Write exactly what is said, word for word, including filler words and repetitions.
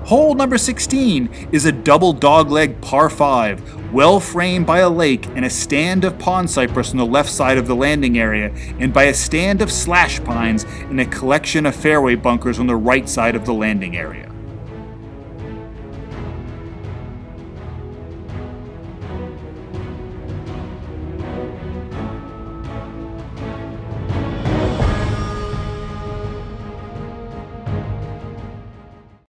Hole number sixteen is a double dogleg par five, well framed by a lake and a stand of pond cypress on the left side of the landing area, and by a stand of slash pines and a collection of fairway bunkers on the right side of the landing area.